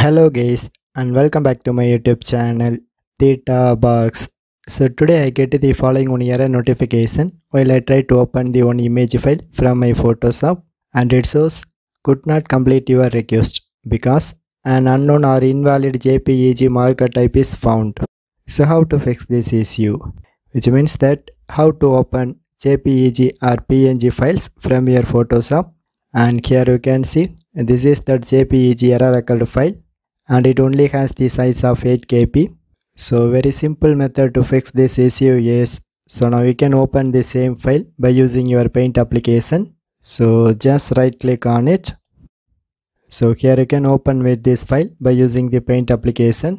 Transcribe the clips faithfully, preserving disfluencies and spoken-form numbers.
Hello guys and welcome back to my YouTube channel Theta Box. So today I get the following one error notification while I try to open the one image file from my Photoshop, and it shows could not complete your request because an unknown or invalid J P E G marker type is found. So how to fix this issue? Which means that how to open J P E G or P N G files from your Photoshop, and here you can see this is that J P E G error occurred file and it only has the size of eight K B. So very simple method to fix this issue is, so now you can open the same file by using your Paint application. So just right click on it. So here you can open with this file by using the Paint application.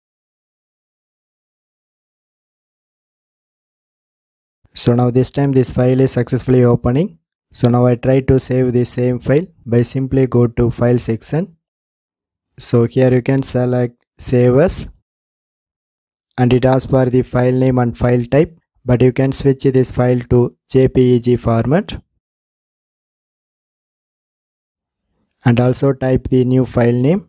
So now this time this file is successfully opening. So now I try to save the same file by simply go to file section. So here you can select save as, and it asks for the file name and file type, but you can switch this file to J P E G format and also type the new file name.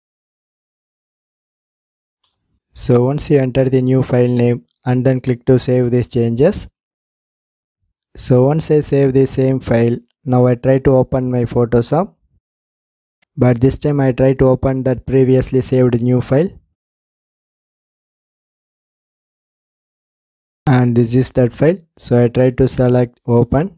So once you enter the new file name and then click to save these changes. So once I save the same file, now I try to open my Photoshop, but this time I try to open that previously saved new file, and this is that file. So I try to select open.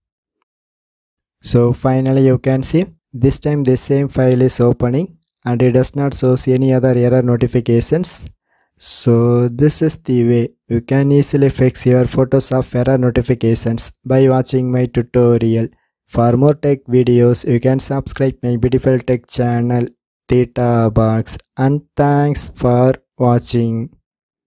So finally you can see this time the same file is opening and it does not show any other error notifications. So this is the way you can easily fix your Photoshop error notifications by watching my tutorial. For more tech videos, you can subscribe my beautiful tech channel Theta Box, and thanks for watching.